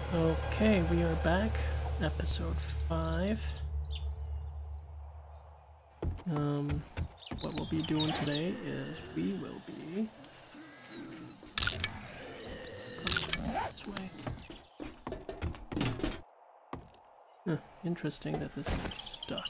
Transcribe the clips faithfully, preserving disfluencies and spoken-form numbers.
Okay, we are back. Episode five. Um, what we'll be doing today is we will be this way. Huh, interesting that this is stuck.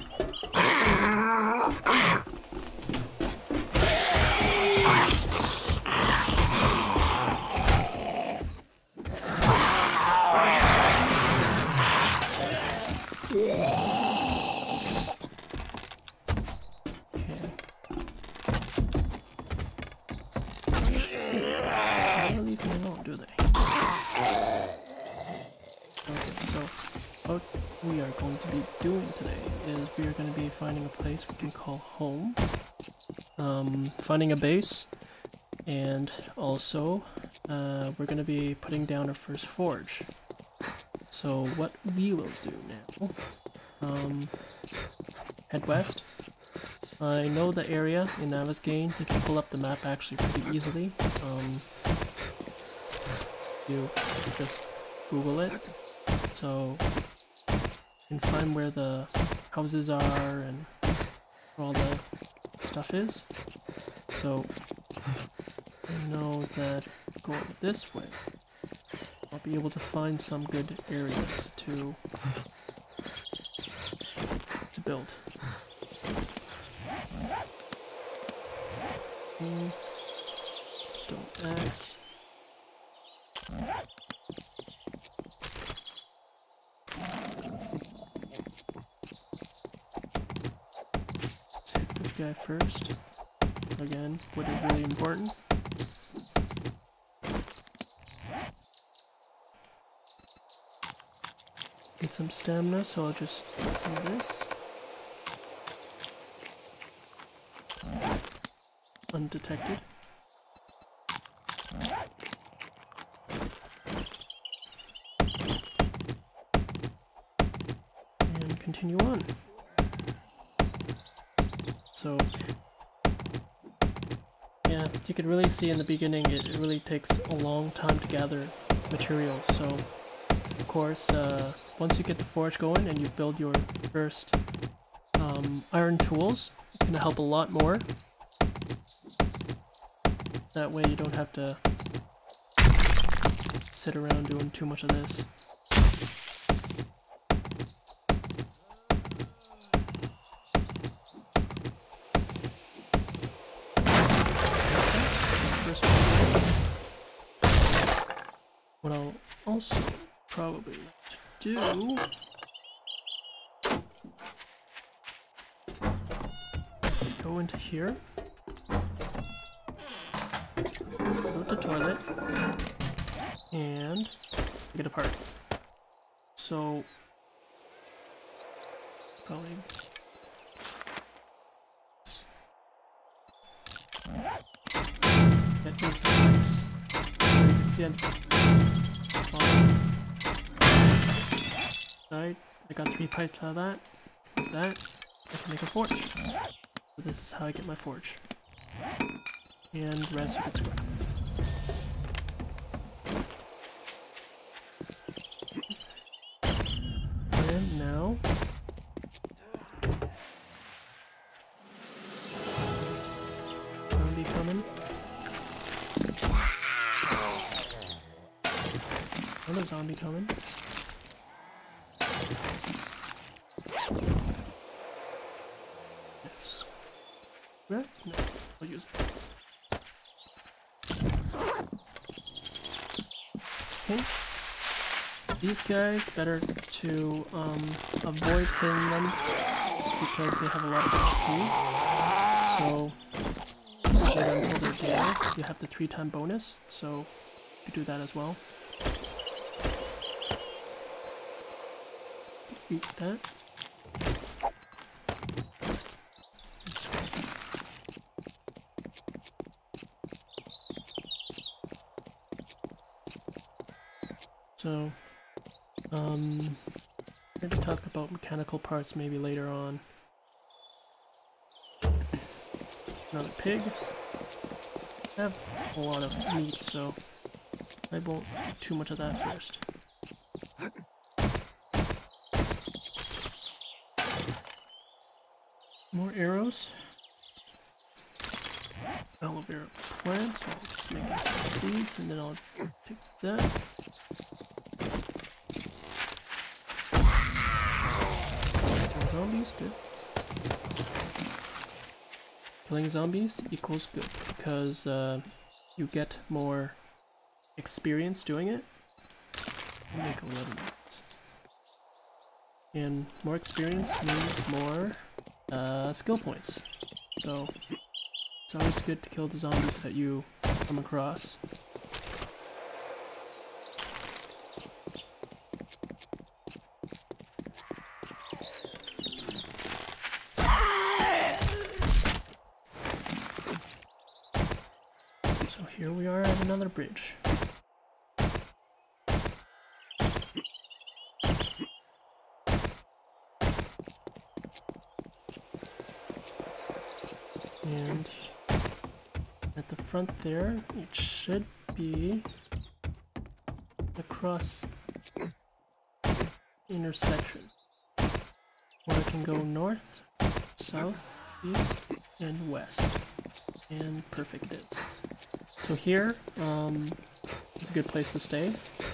Finding a place we can call home, um, finding a base, and also uh, we're going to be putting down our first forge. So what we will do now, um, head west. I know the area in Navezgane. You can pull up the map actually pretty easily. Um, you just Google it, so you can find where the houses are and where all the stuff is. So I know that going this way, I'll be able to find some good areas to to build. Hmm. Stone axe. Guy first. Again, wood is really important. Need some stamina, so I'll just get some of this. Undetected. And continue on. So, yeah, you can really see in the beginning it, it really takes a long time to gather materials. So, of course, uh, once you get the forge going and you build your first um, iron tools, it's going to help a lot more. That way you don't have to sit around doing too much of this. What I'll also probably do is go into here, go to toilet, and get apart. So probably get these things. So you can see I'm Side. I got three pipes out of that. With that, I can make a forge. So this is how I get my forge. And the rest you can scrap. And now zombie coming. Another zombie coming. Yes. Right? No, I'll use it. Okay. These guys, better to um, avoid hitting them because they have a lot of H P. So, stay until they're dead. You have the three time bonus, so you do that as well. Eat that. So, um, I'm going to talk about mechanical parts maybe later on. Another pig. I have a lot of meat, so I won't do too much of that first. More arrows. Aloe vera plant, so I'll just make it seeds and then I'll pick that. More zombies, good. Killing zombies equals good because uh, you get more experience doing it. I'll make eleven minutes. And more experience means more uh, skill points. So it's always good to kill the zombies that you come across. So here we are at another bridge. And at the front there, it should be a cross intersection where it can go north, south, east, and west. And perfect it is. So here um, is a good place to stay.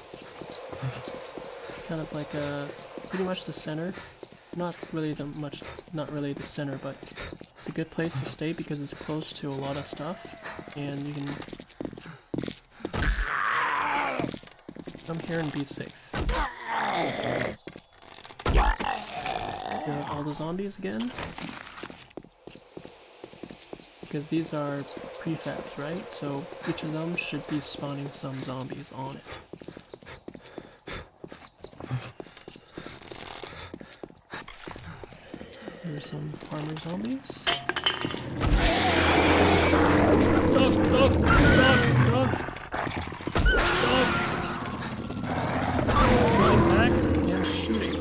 Kind of like a pretty much the center. Not really the much, not really the center, but it's a good place to stay because it's close to a lot of stuff, and you can come here and be safe. Get out all the zombies again, because these are prefabs, right? So each of them should be spawning some zombies on it. Here's some farmer zombies. Dog, dog, dog, dog, dog. Going back and shooting.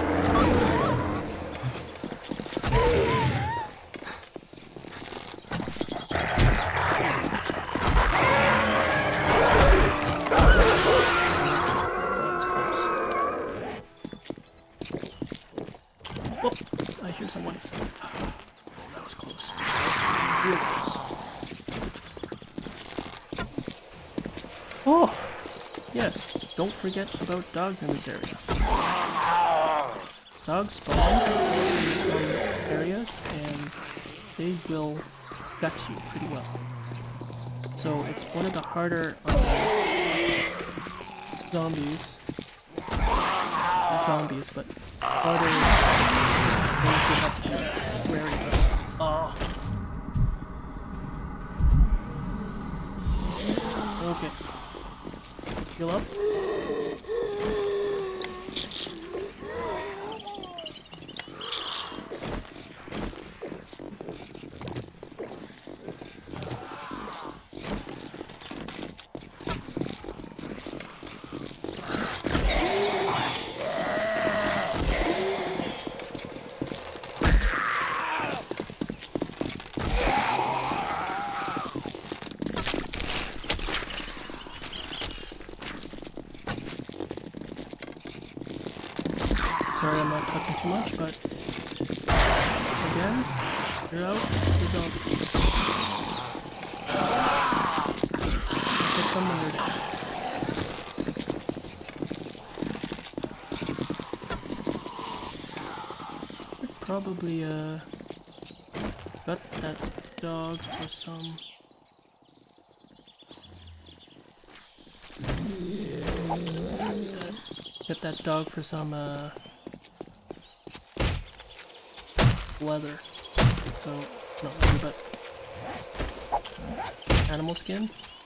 I hear someone. Oh, that was close. Real close. Oh! Yes, don't forget about dogs in this area. Dogs spawn in some areas and they will gut you pretty well. So it's one of the harder um, zombies. Not zombies, but harder. You have to be wary of. Oh. Okay. Heal up. Sorry, I'm not talking too much, but again, you're out. The zombies. Get them when you're dead. Could probably uh gut that dog for some. Get that dog for some uh. leather, so not leather, but animal skin.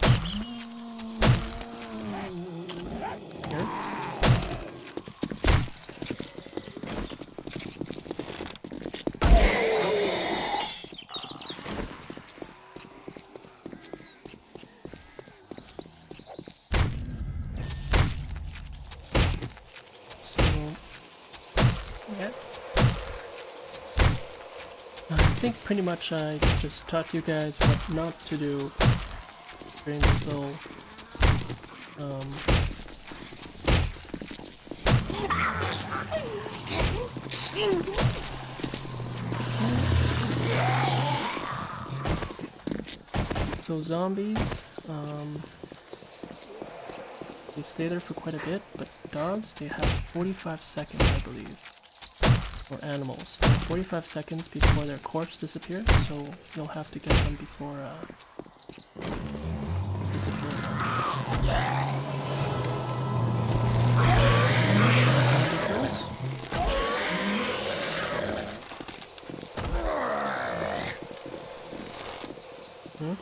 Here. So, yeah. I think pretty much I just taught you guys what not to do during this little um, So zombies, um, they stay there for quite a bit, but dogs, they have forty-five seconds, I believe. Or animals. They have forty-five seconds before their corpse disappears, so you'll have to get them before uh, they disappear. Hmm?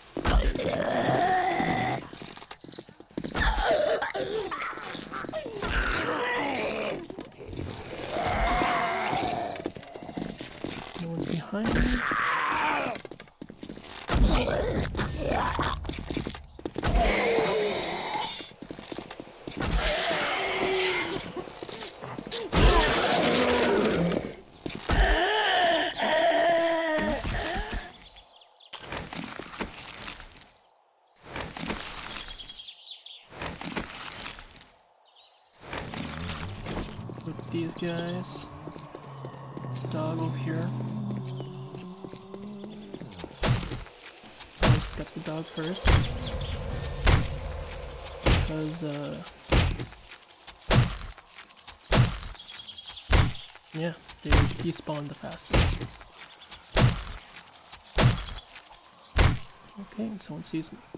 No one's behind me. With these guys. This dog over here. Always got the dog first. Because, uh... yeah, they despawn the fastest. Okay, someone sees me.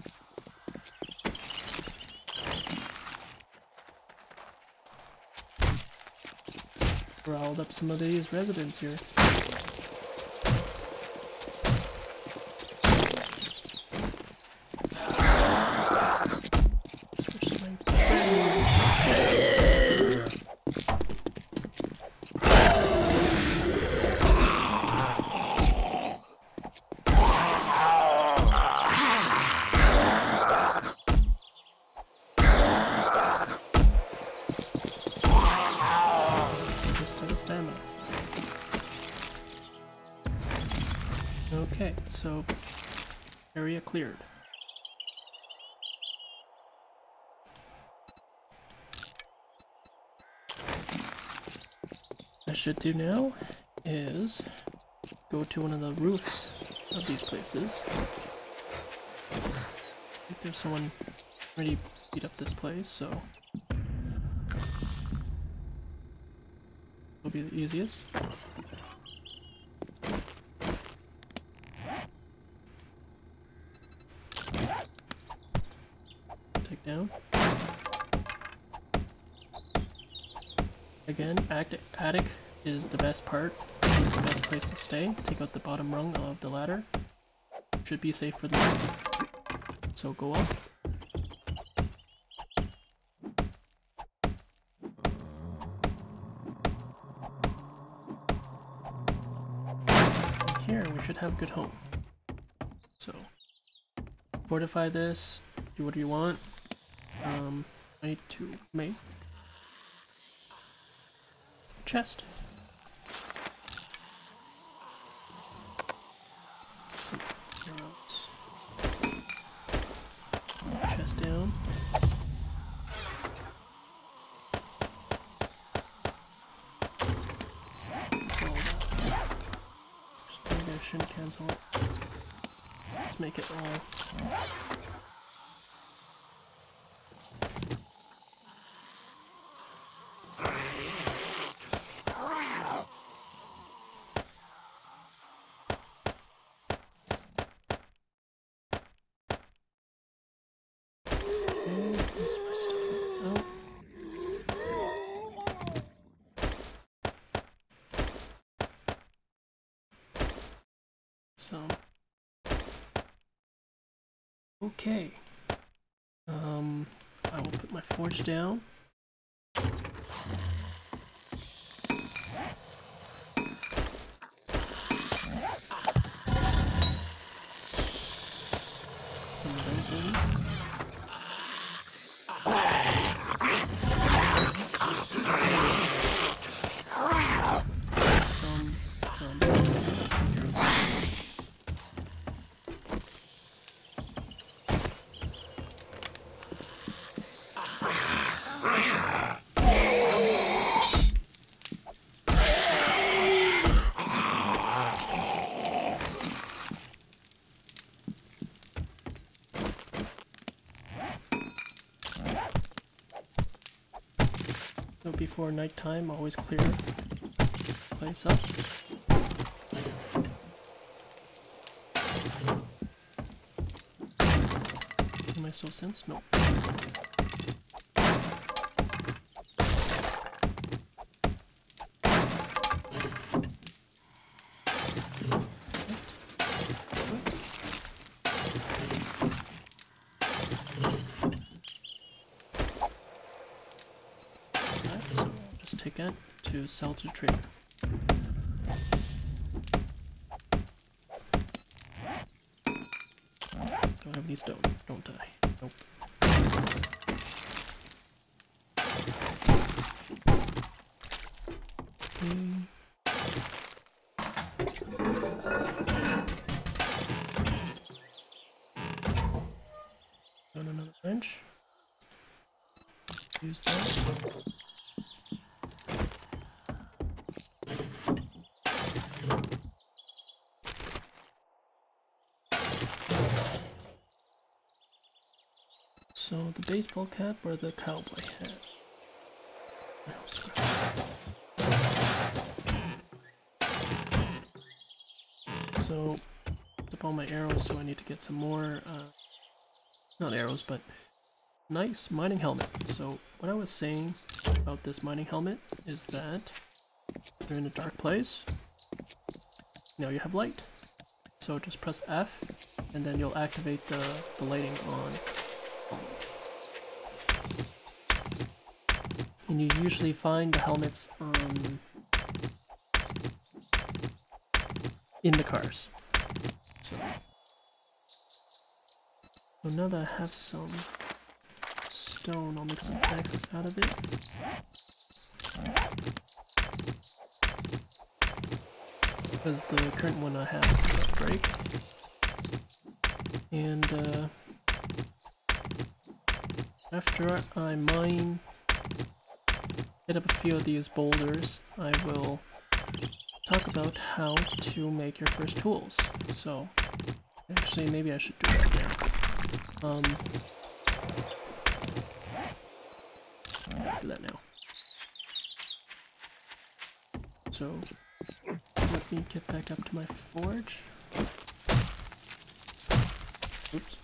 Riled up some of these residents here. Switch to my stamina. Okay, so area cleared. What I should do now is go to one of the roofs of these places. I think there's someone already beat up this place, so will be the easiest. Take down. Again, attic, attic is the best part. It's the best place to stay. Take out the bottom rung of the ladder. Should be safe for the night. So go up. Here we should have a good home. So fortify this, do what you want. Um, I need to make a chest. Some arrows. Chest down. Shouldn't cancel it. Let's make it all. And most of my stuff out. So, okay, um, I will put my forge down. Some of those in. Some, um, So before nighttime, always clear the place up. Am I so sense? No. Take it to sell to the trader. Don't have any stone, don't I? Nope. Okay. Found another bench. Use that. So the baseball cap or the cowboy hat? No, scrap. So, up all my arrows, so I need to get some more, uh, not arrows, but nice mining helmet. So what I was saying about this mining helmet is that you're in a dark place, now you have light. So just press F, and then you'll activate the, the lighting on. And you usually find the helmets um, in the cars. So, so now that I have some stone, I'll make some axes out of it. Because the current one I have is about to break. And uh, after I mine, hit up a few of these boulders, I will talk about how to make your first tools. So, actually, maybe I should do that now. Um, do that now. So, let me get back up to my forge. Oops.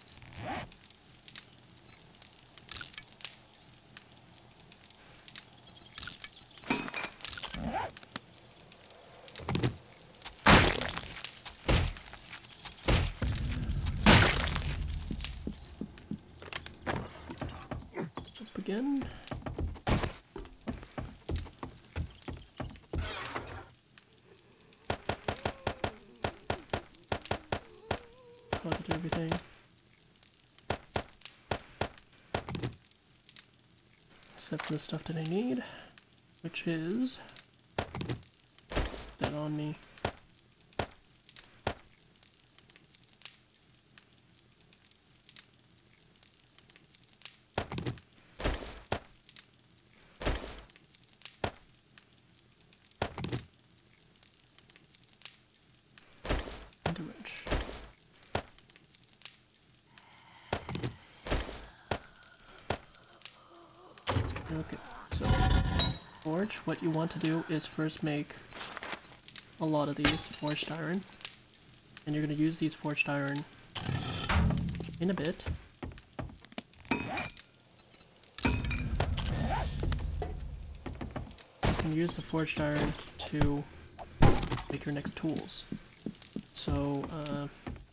Up again. Deposit everything. Except for the stuff that I need, which is that on me. And a wrench. Okay, so forge, what you want to do is first make a lot of these forged iron, and you're going to use these forged iron in a bit. You can use the forged iron to make your next tools. So, uh,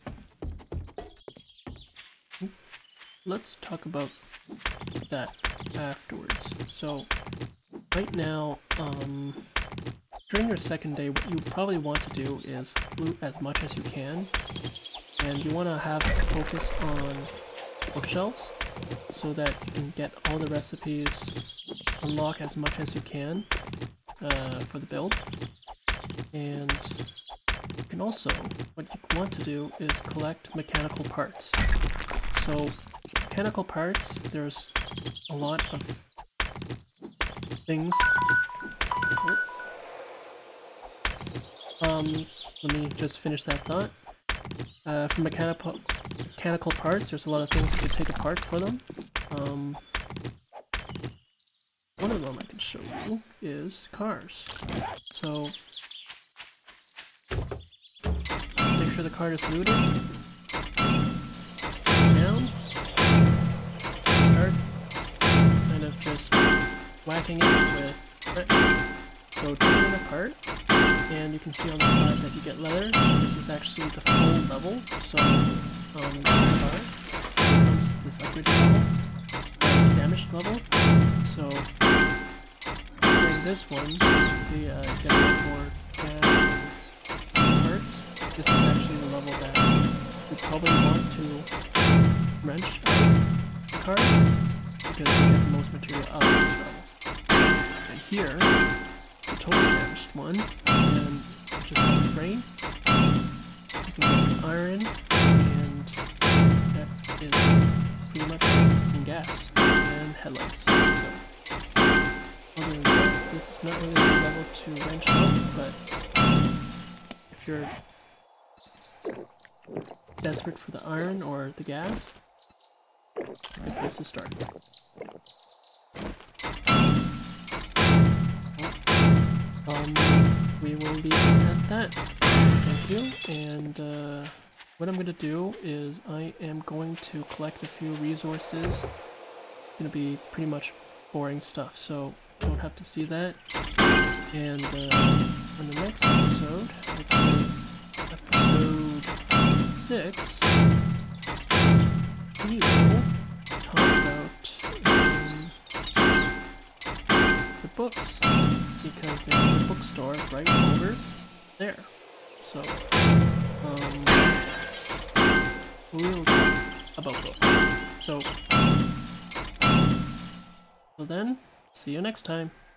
let's talk about that afterwards. So, right now, um, during your second day, what you probably want to do is loot as much as you can, and you want to have a focus on bookshelves so that you can get all the recipes, unlock as much as you can uh, for the build. And you can also, what you want to do is collect mechanical parts. So mechanical parts, there's a lot of things. Um, let me just finish that thought. Uh, for mechanical mechanical parts, there's a lot of things you can take apart for them. Um, one of them I can show you is cars. So make sure the car is looted. Down. Start kind of just whacking it with threat. So taking it apart, and you can see on the side that you get leather. This is actually the full level, so um, in the car comes this upgraded level, uh, damaged level. So during this one, you can see uh, get a lot more gas and parts. This is actually the level that you probably want to wrench out the car, because you get the most material out of this level. And here, the totally damaged one, and just have the frame. You can get the iron, and that is pretty much it, and gas, and headlights. So, other than that, this is not really a level to wrench out, but if you're desperate for the iron or the gas, it's a good place to start. Um, we will leave it at that. Thank you. And uh, what I'm going to do is I am going to collect a few resources. It's going to be pretty much boring stuff, so you don't have to see that. And uh, on the next episode, which is episode six, we will talk about um, the books, because there's a bookstore right over there. So, um, we'll talk about books. So, so then, see you next time.